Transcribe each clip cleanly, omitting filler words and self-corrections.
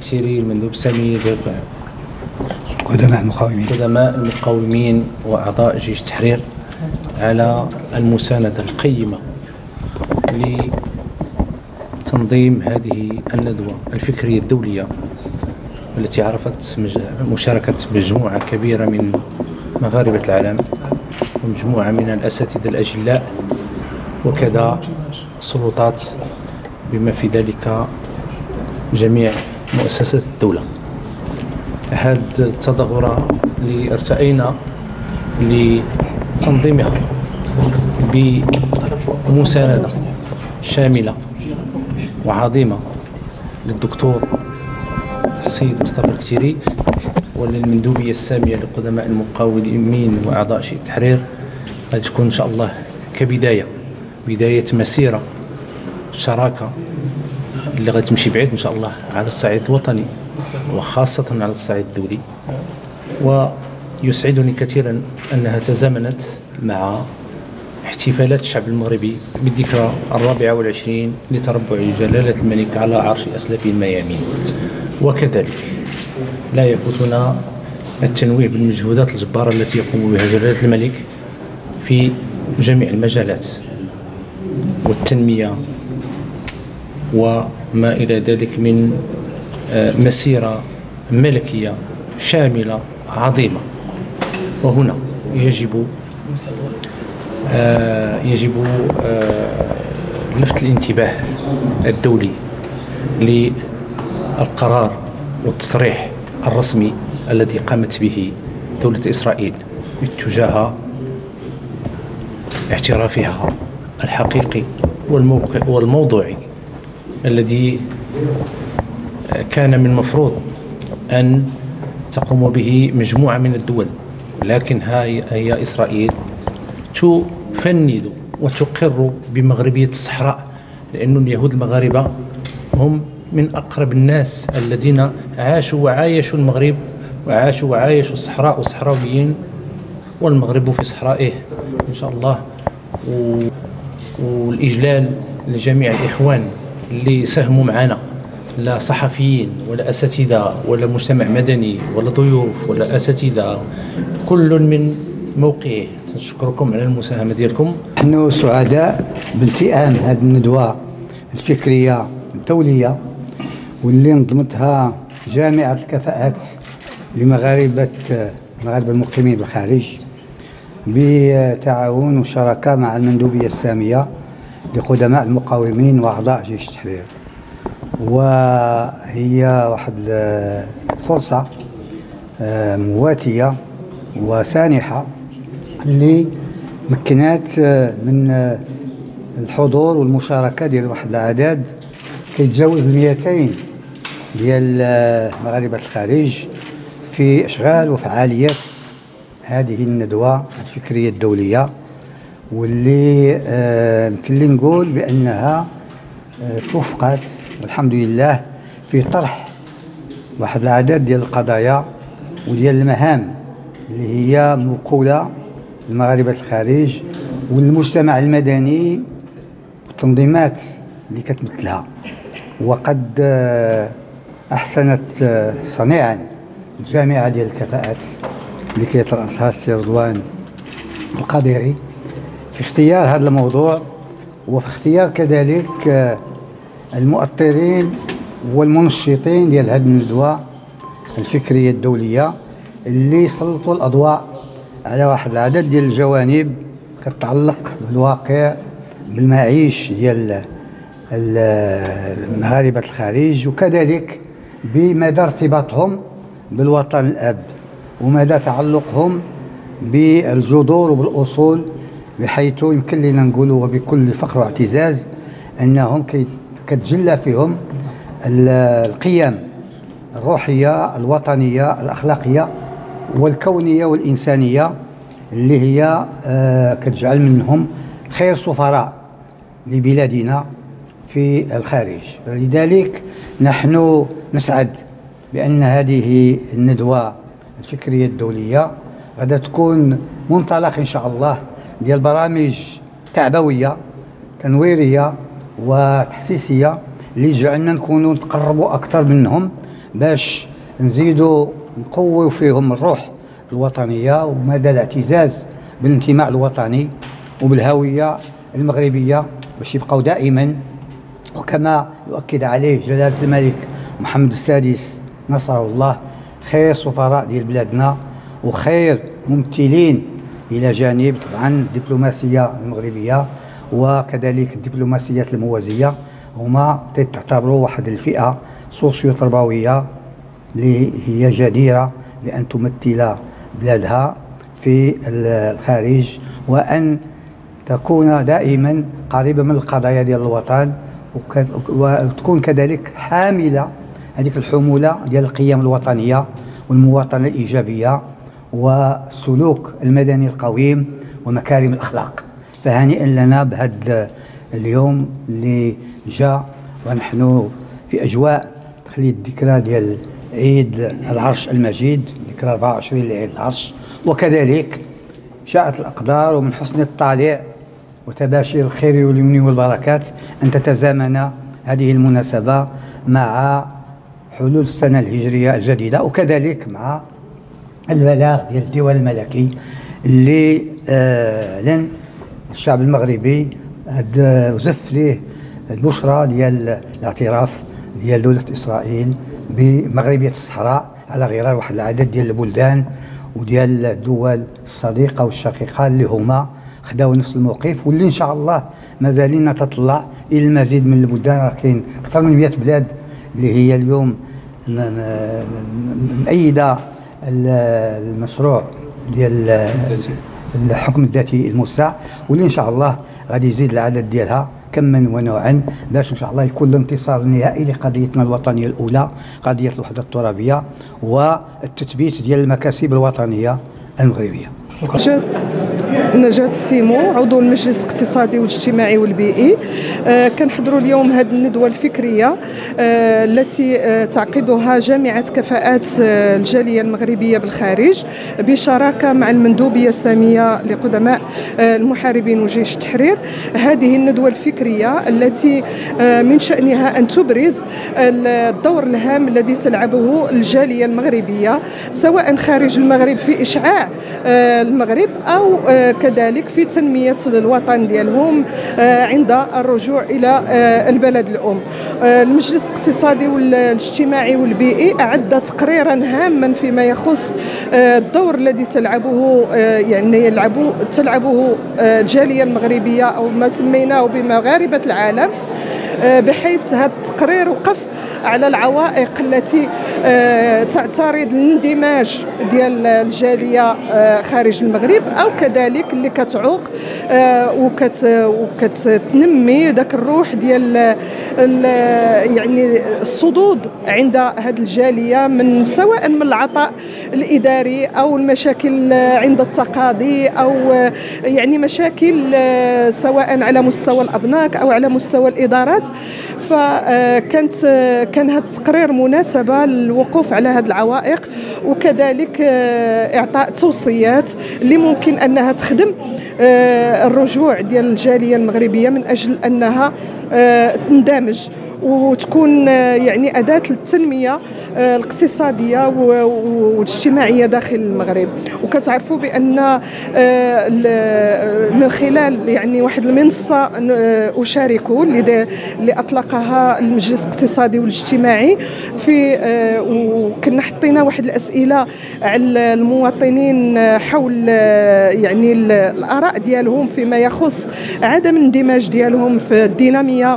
كثيري المندوب سامي قدماء المقاومين وأعضاء جيش التحرير على المساندة القيمة لتنظيم هذه الندوة الفكرية الدولية التي عرفت مشاركة مجموعة كبيرة من مغاربة العالم ومجموعة من الأساتذة الأجلاء وكذا سلطات بما في ذلك جميع مؤسسات الدولة. هذه التظاهرة اللي ارتأينا لتنظيمها بمساندة شاملة وعظيمة للدكتور السيد مصطفى الكتيري وللمندوبية السامية لقدماء المقاومين وأعضاء جيش التحرير، غتكون إن شاء الله بداية مسيرة شراكة اللي غتمشي بعيد إن شاء الله على الصعيد الوطني وخاصة على الصعيد الدولي. ويسعدني كثيرا أنها تزامنت مع احتفالات الشعب المغربي بالذكرى 24 لتربع جلالة الملك على عرش أسلافه الميامين. وكذلك لا يفوتنا التنويه بالمجهودات الجبارة التي يقوم بها جلالة الملك في جميع المجالات والتنمية وما إلى ذلك من مسيرة ملكية شاملة عظيمة. وهنا يجب لفت الانتباه الدولي للقرار والتصريح الرسمي الذي قامت به دولة إسرائيل اتجاه اعترافها الحقيقي والموضوعي الذي كان من المفروض أن تقوم به مجموعة من الدول، لكن هي إسرائيل تفند وتقر بمغربية الصحراء، لأن اليهود المغاربة هم من أقرب الناس الذين عاشوا وعايشوا المغرب وعايشوا الصحراء والصحراويين، والمغرب في صحرائه إن شاء الله. والإجلال لجميع الإخوان اللي ساهموا معنا، لا صحفيين ولا أساتذة ولا مجتمع مدني ولا ضيوف ولا أساتذة، كل من موقعه. نشكركم على المساهمة ديالكم. نحن سعداء بالتئام هذه الندوة الفكرية الدولية واللي نظمتها جامعة الكفاءات لمغاربة المقيمين بالخارج بتعاون وشراكة مع المندوبية السامية لقدماء المقاومين وأعضاء جيش التحرير. وهي واحد الفرصة مواتية وسانحة اللي مكنات من الحضور والمشاركة ديال واحد الأعداد كيتجاوز 200 ديال مغاربة الخارج في إشغال وفعاليات هذه الندوة الفكرية الدولية، واللي يمكن لي نقول بأنها توفقت والحمد لله في طرح واحد العدد ديال القضايا وديال المهام اللي هي موكولة لمغاربة الخارج والمجتمع المدني والتنظيمات اللي كتمثلها. وقد أحسنت صنيعا الجامعة ديال الكفاءات اللي كيترأسها السي رضوان القديري في اختيار هذا الموضوع، وفي اختيار كذلك المؤطرين والمنشطين ديال هذه الندوة الفكرية الدولية اللي سلطوا الأضواء على واحد العدد ديال الجوانب كتتعلق بالواقع بالمعيش ديال مغاربة الخارج، وكذلك بمدى ارتباطهم بالوطن الأب ومدى تعلقهم بالجذور وبالأصول، بحيث يمكن لنا نقولوا وبكل فخر واعتزاز أنهم كتجلى فيهم القيم الروحية الوطنية الأخلاقية والكونية والإنسانية اللي هي كتجعل منهم خير سفراء لبلادنا في الخارج. لذلك نحن نسعد بأن هذه الندوة الفكرية الدولية غدا تكون منطلق إن شاء الله ديال برامج تعبوية تنويرية وتحسيسية اللي جعلنا نكونوا نتقربوا أكثر منهم باش نزيدوا نقويوا فيهم الروح الوطنية ومدى الاعتزاز بالانتماء الوطني وبالهوية المغربية، باش يبقوا دائما. وكما يؤكد عليه جلالة الملك محمد السادس نصره الله، خير سفراء ديال بلادنا وخير ممثلين إلى جانب طبعا الدبلوماسية المغربية وكذلك الدبلوماسيات الموازية، هما تعتبروا واحد الفئة سوسيو تربوية اللي هي جديرة بأن تمثل بلادها في الخارج، وأن تكون دائما قريبة من القضايا ديال الوطن، وتكون كذلك حاملة هذيك الحمولة ديال القيم الوطنية والمواطنة الإيجابية والسلوك المدني القويم ومكارم الأخلاق. فهنيئا لنا بهذا اليوم اللي جاء ونحن في أجواء تخليد الذكرى ديال عيد العرش المجيد، ذكرى 24 لعيد العرش. وكذلك شاءت الأقدار ومن حسن الطالع وتباشير الخير واليمن والبركات أن تتزامن هذه المناسبة مع حلول السنة الهجرية الجديدة، وكذلك مع البلاغ ديال الديوان الملكي اللي أعلن الشعب المغربي وزف ليه البشرى ديال الاعتراف ديال دولة إسرائيل بمغربية الصحراء على غرار واحد العدد ديال البلدان وديال الدول الصديقة والشقيقة اللي هما خداو نفس الموقف، واللي إن شاء الله مازالين نتطلع إلى المزيد من البلدان. راه كاين أكثر من 100 بلاد اللي هي اليوم مؤيدة المشروع ديال الحكم الذاتي الموسع، واللي إن شاء الله غادي يزيد العدد ديالها كما ونوعا باش ان شاء الله يكون الانتصار النهائي لقضيتنا الوطنيه الاولى، قضيه الوحده الترابيه والتثبيت ديال المكاسب الوطنيه المغربيه. نجاة السيمو، عضو المجلس الاقتصادي والاجتماعي والبيئي. كنحضروا اليوم هذه الندوة الفكرية التي تعقدها جامعة كفاءات الجالية المغربية بالخارج بشراكة مع المندوبية السامية لقدماء المحاربين وجيش التحرير. هذه الندوة الفكرية التي من شأنها أن تبرز الدور الهام الذي تلعبه الجالية المغربية سواء خارج المغرب في إشعاع المغرب أو كذلك في تنمية الوطن ديالهم عند الرجوع إلى البلد الأم. المجلس الاقتصادي والاجتماعي والبيئي أعد تقريرا هاما فيما يخص الدور الذي تلعبه الجالية المغربية أو ما سميناه بمغاربة العالم، بحيث هذا التقرير وقف على العوائق التي تعترض الاندماج ديال الجالية خارج المغرب أو كذلك اللي كتعوق وكتنمي ذاك الروح ديال يعني الصدود عند هذه الجالية من سواء من العطاء الإداري أو المشاكل عند التقاضي أو يعني مشاكل سواء على مستوى الأبناك أو على مستوى الإدارات. كان هذا التقرير مناسبة للوقوف على هذه العوائق وكذلك إعطاء توصيات اللي ممكن أنها تخدم الرجوع ديال الجالية المغربية من أجل أنها تندمج وتكون يعني أداة للتنمية الاقتصادية والاجتماعية داخل المغرب. وكتعرفوا بأن من خلال يعني واحد المنصة أشاركوا اللي أطلقها المجلس الاقتصادي والاجتماعي في وكنا حطينا واحد الأسئلة على المواطنين حول يعني الآراء ديالهم فيما يخص عدم الاندماج ديالهم في الدينامية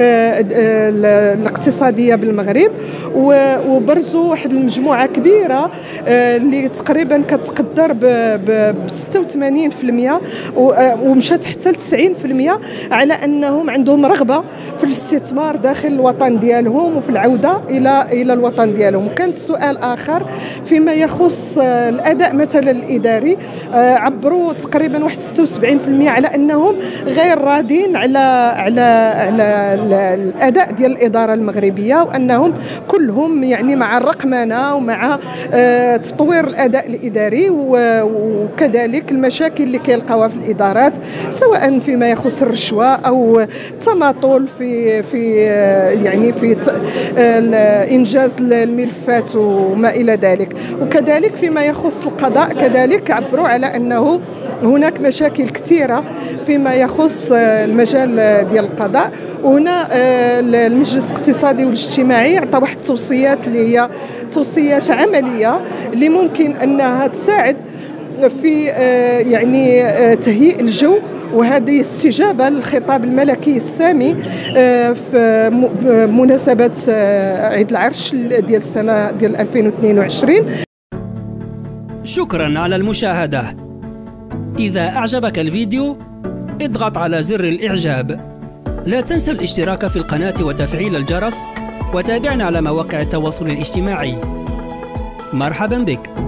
الاقتصادية بالمغرب، وبرزوا واحد المجموعة كبيرة اللي تقريبا كتقدر ب 86% ومشات حتى ل 90% على أنهم عندهم رغبة في الاستثمار داخل الوطن ديالهم وفي العودة إلى الوطن ديالهم. وكانت سؤال آخر فيما يخص الأداء مثلا الإداري، عبر عبروا تقريبا واحد 76% على انهم غير راضين على الاداء ديال الاداره المغربيه، وانهم كلهم يعني مع الرقمنه ومع تطوير الاداء الاداري، وكذلك المشاكل اللي كيلقاوها في الادارات سواء فيما يخص الرشوه او التماطل في يعني في انجاز الملفات وما الى ذلك. وكذلك فيما يخص القضاء كذلك عبروا على انه هناك مشاكل كثيره فيما يخص المجال ديال القضاء. وهنا المجلس الاقتصادي والاجتماعي عطى واحد التوصيات اللي هي توصيات عمليه اللي ممكن انها تساعد في يعني تهيئ الجو، وهذه استجابه للخطاب الملكي السامي في مناسبه عيد العرش ديال السنه ديال 2022. شكرا على المشاهدة. إذا أعجبك الفيديو اضغط على زر الإعجاب. لا تنسى الاشتراك في القناة وتفعيل الجرس، وتابعنا على مواقع التواصل الاجتماعي. مرحبا بك.